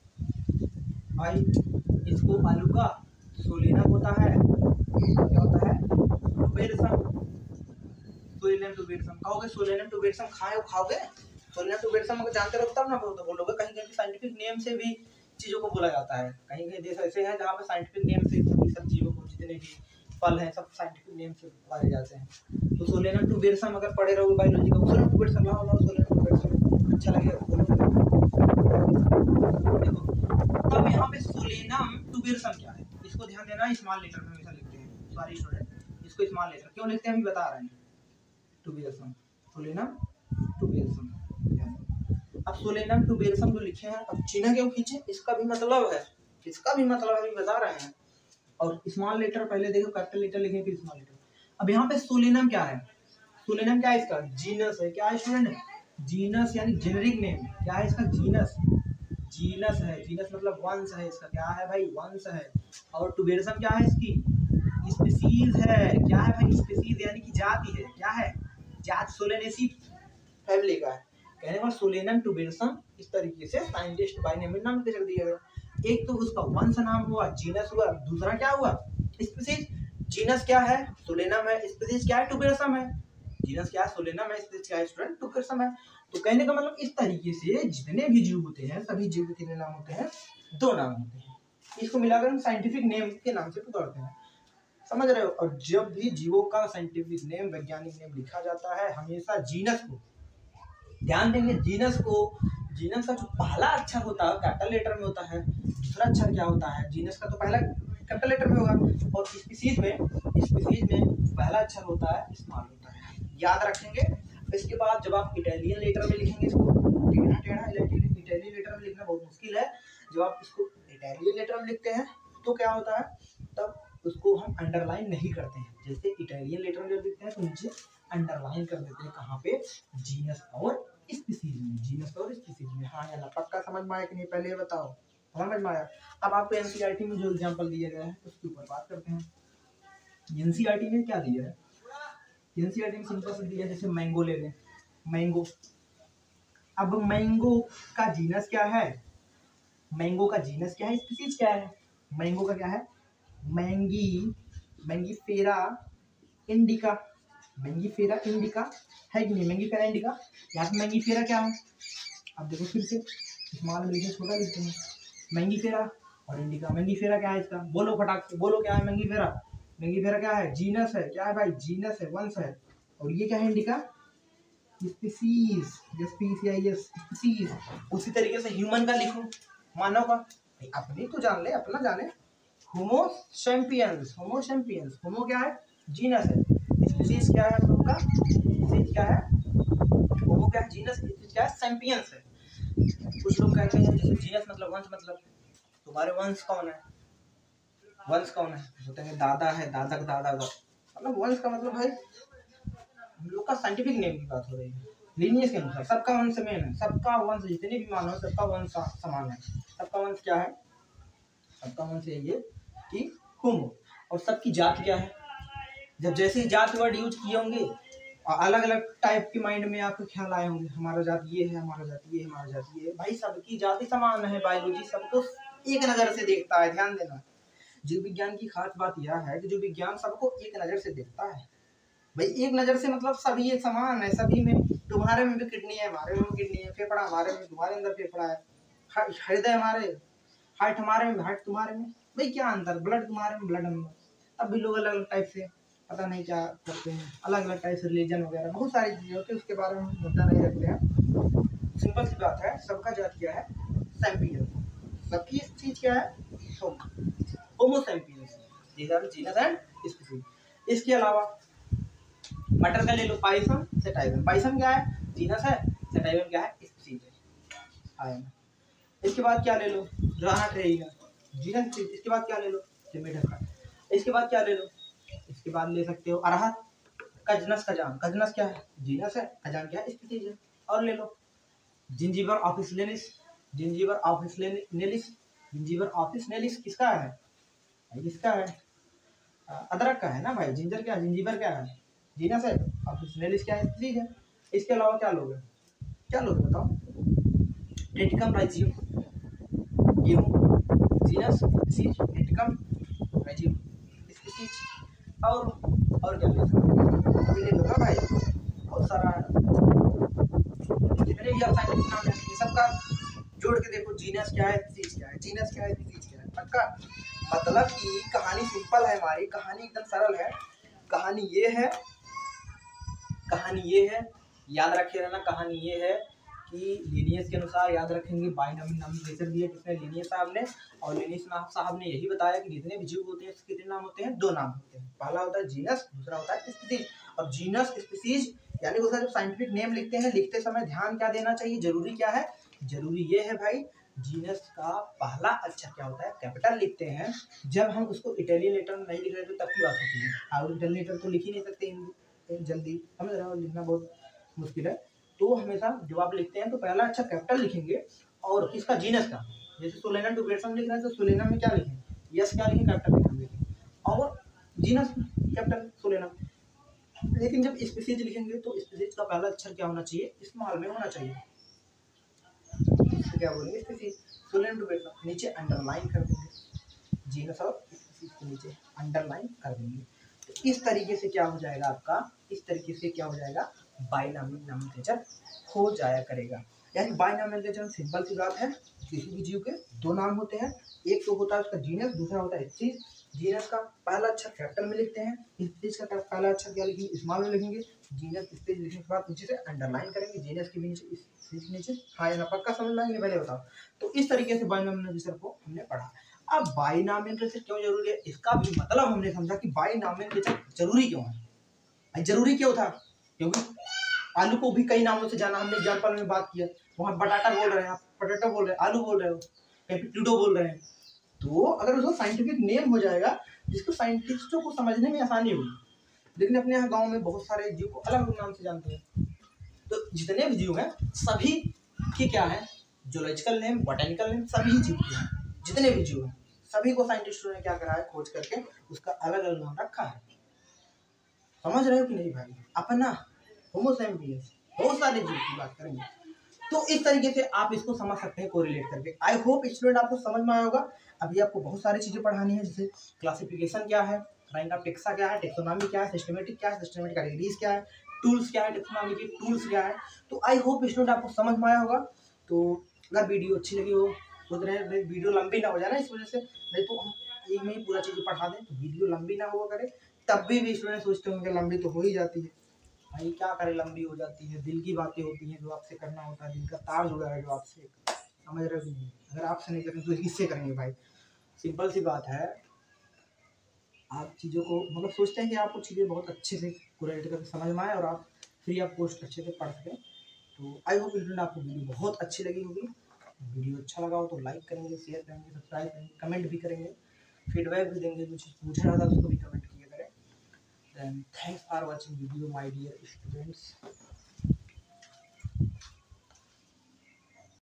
भाई, इसको आलू का सोलेना होता है, क्या होता है, प्रोपेल्सन, सोलेनम टुबेरसम खाओगे, सोलेनम टुबेरसम खाओगे, सोलेनम टुबेरसम अगर जानते रहो तब ना बोलोगे। कहीं कहीं साइंटिफिक नेम से भी चीज़ों को बोला जाता है, कहीं कहीं देश ऐसे हैं जहाँ पे साइंटिफिक नेम से सब चीज़ों को, जितने भी फल हैं सब साइंटिफिक नेम से पाए जाते हैं। तो सोलेनम टुबेरसम अगर पढ़े रहोगे बायोलॉजी का, सोलेनम टुबेरसम लाओ सोलेनम टुबेरसम, अच्छा लगेगा देखो। तब यहाँ पे सोलेनम टुबेरसम क्या है, इसको ध्यान देना, स्मॉल लेटर में हमेशा लिखते हैं, सॉरी स्टूडेंट, इसको स्मॉल लेटर क्यों लिखते हैं अभी बता रहे हैं। Tuberosum, Solanum tuberosum. अब सोलेनम टुबेरसम जो लिखे हैं, अब चिन्ह क्यों खींचे, इसका भी मतलब है, इसका भी मतलब अभी बता रहे हैं। और स्मॉल लेटर पहले देखो, कैपिटल लेटर लिखें फिर स्मॉल लेटर। अब यहाँ पे सोलेनम क्या है, सोलेनम क्या है, इसका जीनस है, क्या है स्टूडेंट, जीनस यानी जेनेरिक नेम, क्या है इसका, जीनस, जीनस है, जीनस मतलब वंश है इसका, क्या है भाई, वंश है। और टुबेरसम क्या है, इसकी स्पीसीज है, क्या है भाई, स्पीसीज यानी कि जाति है, क्या है, जात, सोलेनेसी फैमिली का है। कहने का सोलेनम टुबेरसम इस तरीके से साइंटिस्ट बाय नेम नाम रख दिया गया। एक तो उसका वंश नाम हुआ, जीनस हुआ, दूसरा क्या हुआ, स्पीसीज। जीनस क्या है, सोलेनम है, स्पीसीज क्या है, टुबेरसम है। जीनस क्या है, सोलेनम है, स्पीसीज क्या है स्टूडेंट, टुबेरसम है। तो कहने का मतलब इस तरीके से जितने भी जीव होते हैं, सभी जीव के कितने नाम होते हैं, 2 नाम होते हैं। इसको मिलाकर हम साइंटिफिक नेम के नाम से पुकारते हैं, समझ रहे हो। और जब भी जीवों का साइंटिफिक नेम, वैज्ञानिक नेम लिखा जाता है, हमेशा जीनस को ध्यान देंगे, जीनस को, जीनस का जो पहला अक्षर होता है कैपिटल लेटर में होता है, दूसरा अक्षर क्या होता है, जीनस का तो पहला कैपिटल लेटर में होगा, और स्पीसीज में पहला अक्षर होता है स्मॉल होता है, याद रखेंगे। इसके बाद जब आप इटालियन लेटर में लिखेंगे, इसको टेढ़ा टेढ़ा इटालियन लेटर में लिखना बहुत मुश्किल है। जब आप इसको इटालियन लेटर में लिखते हैं तो क्या होता है, तब उसको हम अंडरलाइन नहीं करते हैं। जैसे इटालियन लेटर में जब लिखते हैं तो नीचे अंडरलाइन कर देते हैं, कहाँ पे, जीनस और स्पीसीज में, जीनस और स्पीसीज में। हाँ या ना, पक्का समझ में आया कि नहीं, पहले ये बताओ, समझ में आया। अब आपको एनसीईआरटी में जो एग्जांपल दिया गया है उसके ऊपर बात करते हैं। एनसीईआरटी में क्या दिया है, एनसीईआरटी में सिंपल से दिया है, जैसे मैंगो ले लें, मैंगो। अब मैंगो का जीनस क्या है, मैंगो का जीनस क्या है, स्पीसीज क्या है, मैंगो का क्या है, मैंगीफेरा इंडिका, मैंगीफेरा इंडिका है कि नहीं, मैंगीफेरा इंडिका। यहाँ पे मैंगीफेरा क्या है, अब देखो फिर से स्मॉल में लिखे, छोटा लिखते हैं, मैंगीफेरा और इंडिका। मैंगीफेरा क्या है इसका, बोलो फटाक से बोलो, क्या है मैंगीफेरा, मैंगीफेरा क्या है, जीनस है, क्या है भाई, जीनस है, वंश है। और ये क्या है, इंडिका, स्पीसीज, स्पीसीज। उसी तरीके से ह्यूमन का लिखो, मानव का, अपनी तो जान ले, अपना जाने, होमो सैपियंस, होमो सैपियंस, होमो क्या है, जीनस है, स्पीसीज क्या है हम लोग का, स्पीसीज क्या है, होमो क्या है, जीनस, स्पीसीज क्या है, सैपियंस है। कुछ लोग कहते हैं जैसे जीनस मतलब वंश, मतलब तुम्हारे वंश कौन है, वंश कौन है, बोलते हैं दादा है, दादा का दादा का, मतलब वंश का मतलब भाई हम लोग का साइंटिफिक नेम की बात हो रही है, लीनियस के अनुसार सबका वंश सेम है, सबका वंश जितने भी मानव सबका वंश समान है। सबका वंश क्या है, सबका वंश यही है कि होमो। और सबकी जात क्या है, जब जैसे जात वर्ड यूज किए होंगे अलग अलग टाइप के माइंड में आपको ख्याल आए होंगे, हमारा जात ये है, हमारा जात ये है, हमारा जात ये है। भाई सबकी जाति समान है, बायोलॉजी सबको एक नज़र से देखता है, ध्यान देना। जीव विज्ञान की खास बात यह है कि जो विज्ञान सबको एक नज़र से देखता है। भाई एक नज़र से मतलब सभी एक समान है, सभी में, तुम्हारे में भी किडनी है, हमारे में भी किडनी है, फेफड़ा हमारे में, तुम्हारे अंदर फेफड़ा है, हृदय हमारे, हार्ट हमारे में, हार्ट तुम्हारे में, भाई क्या अंतर, ब्लड तुम्हारे में, ब्लड में। अब भी लोग अलग अलग टाइप से पता नहीं क्या करते हैं, अलग अलग टाइप से रिलीजन वगैरह बहुत सारी चीज़ें होती है, उसके बारे में मुद्दा नहीं रखते हैं। सिंपल सी बात है, सबका जात क्या है, सैपियंस, सबकी चीज क्या है, Homo sapiens, genus and species. इसके अलावा मटर का ले लो, पाइसम सेटाइवम, पाइसम क्या है, जीनस है, सेटाइवम क्या है, स्पीसीज है। इसके बाद क्या ले लो, राना ट्रेइना, जीनस। इसके बाद क्या ले लो, लिमिट। इसके बाद क्या ले लो, इसके बाद ले सकते हो अरहर, कजनस खजान, कजनस क्या है, जीनस है, खजान क्या है, स्पीसीज है। और ले लो Zingiber officinale, Zingiber officinale, Zingiber officinale किसका है, इसका है, अदरक का है ना भाई। जिंजर क्या है, जिंजीबर क्या है, जीनस है, ऑफिसनेलिस क्या है, स्पीसीज है। इसके अलावा क्या लोगे, क्या लोगे बताओ, ट्रिटिकम राइजियम, गेहूं, जीनस, स्पीसीज, ट्रिटिकम राइजियम, स्पीसीज। और क्या ले सकते हो, अभी ले लो ना भाई, बहुत सारा जितने भी आप साइंटिफिक नाम लेंगे सबका जोड़ के देखो, जीनस क्या है, स्पीसीज क्या है, जीनस क्या है, स्पीसीज क्या है। पक्का मतलब कि कहानी सिंपल है, हमारी कहानी एकदम सरल है। कहानी ये है, याद रखे रहना। कहानी ये है कि लिनियस के अनुसार याद रखेंगे, बाइनोमिनल दिया किसने, लिनियस साहब ने। और लिनियस साहब ने यही बताया कि जितने भी जीव होते हैं उसके कितने नाम होते हैं, 2 नाम होते हैं। पहला होता है जीनस, दूसरा होता है स्पीसीज। और जीनस स्पीसीज यानी उसका जब साइंटिफिक नेम लिखते हैं, लिखते समय ध्यान क्या देना चाहिए, जरूरी क्या है, जरूरी ये है भाई, जीनस का पहला अक्षर क्या होता है, कैपिटल लिखते हैं। जब हम उसको इटालियन लेटर में नहीं लिख रहे तो तब की बात होती है। और इटालियन लेटर तो लिख ही नहीं सकते जल्दी, समझ रहे हो, लिखना बहुत मुश्किल है। तो हमेशा जब आप लिखते हैं तो पहला अक्षर कैपिटल लिखेंगे। और इसका जीनस का, जैसे सोलेनम डुप्लेट्सम लिख रहे हैं तो सोलेनम में क्या लिखें, यस क्या लिखें, कैपिटल लिखेंगे। और जीनस कैपिटल सोलेनम। लेकिन जब स्पीसीज लिखेंगे तो स्पीसीज का पहला अक्षर क्या होना चाहिए, स्मॉल में होना चाहिए। क्या बोलेंगे, स्पीसीज। सोलेनम डुप्लेट्सम नीचे अंडरलाइन कर देंगे, जीनस और स्पीसीज के नीचे अंडरलाइन कर देंगे। तो इस तरीके से क्या हो जाएगा आपका, इस तरीके से क्या हो जाएगा, बाइनॉमियल नोमेनक्लेचर हो जाया करेगा। यानी बाइनॉमियल नोमेनक्लेचर सिंपल सी बात है, किसी भी जीव के 2 नाम होते हैं, एक तो होता है उसका जीनस, दूसरा होता है स्पीसीज। जीनस का पहला अक्षर कैपिटल में लिखते हैं, स्पीसीज का पहला अक्षर क्या लिखेंगे, स्मॉल में लिखेंगे। जीनस स्पीसीज लिखने के बाद नीचे से अंडरलाइन करेंगे, जीनस के भी नीचे, स्पीसीज के नीचे। हाँ या ना, पक्का समझ में आएंगे, पहले बताओ। तो इस तरीके से बाइनॉमियल नोमेनक्लेचर को हमने पढ़ा। अब बाइनॉमियल नोमेनक्लेचर क्यों जरूरी है, इसका भी मतलब हमने समझा कि बाइनॉमियल नोमेनक्लेचर जरूरी क्यों है। जरूरी क्यों था, क्योंकि आलू को भी कई नामों से जाना, हमने एग्जाम्पल में बात किया। वहाँ बटाटा बोल रहे हैं, आप पोटैटो बोल रहे हैं, आलू बोल रहे हो, कहीं प्लूटो बोल रहे हैं। तो अगर उसका साइंटिफिक नेम हो जाएगा जिसको साइंटिस्टों को समझने में आसानी होगी। लेकिन अपने यहाँ गाँव में बहुत सारे जीव को अलग अलग नाम से जानते हैं। तो जितने भी जीव हैं सभी के क्या है, जूलॉजिकल नेम, बॉटेनिकल नेम, सभी जीव के हैं। जितने भी जीव हैं सभी को साइंटिस्टों ने क्या करा है, खोज करके उसका अलग अलग नाम रखा है। समझ रहे हो कि नहीं भाई, अपना होमो सैपियंस, बहुत सारे जीव की बात करेंगे। तो इस तरीके से आप इसको समझ सकते हैं कोरिलेट करके। आई होप स्टूडेंट आपको समझ में आया होगा। अभी आपको बहुत सारी चीजें पढ़ानी है, जैसे क्लासिफिकेशन क्या है, रैंक ऑफ टेक्सा क्या है, टेक्सोनॉमी क्या है, सिस्टमेटिक क्या है, सिस्टमेटिक कैटेगरीज क्या है, टूल्स क्या है, टेक्सोनॉमी के टूल्स क्या है। तो आई होप स्टूडेंट आपको समझ में आया होगा। तो अगर वीडियो अच्छी लगी हो, सोच रहे हैं वीडियो लंबी ना हो जाए ना इस वजह से, नहीं तो हम एक में ही पूरा चीज़ पढ़ा दें, तो वीडियो लंबी ना हुआ करे। तब भी स्टूडेंट सोचते होंगे लंबी तो हो ही जाती है भाई, क्या करें, लंबी हो जाती है, दिल की बातें होती हैं जो आपसे करना होता है, दिल का तार जुड़ा है जो आपसे, समझ रहे हो कि नहीं। अगर आपसे नहीं करेंगे तो किससे करेंगे भाई, सिंपल सी बात है। आप चीज़ों को मतलब सोचते हैं कि आपको चीज़ें बहुत अच्छे से कोरिलेट करके समझ में आए और आप फ्री ऑफ कॉस्ट अच्छे से पढ़ सकें। तो आई होप स्टूडेंट आपको वीडियो बहुत अच्छी लगी होगी। वीडियो अच्छा लगा हो तो लाइक करेंगे, शेयर करेंगे, सब्सक्राइब करेंगे, कमेंट भी करेंगे, फीडबैक भी देंगे, जो चीज़ पूछ रहा था उसको भी कमेंट किया करें। Then thanks for watching video my dear students.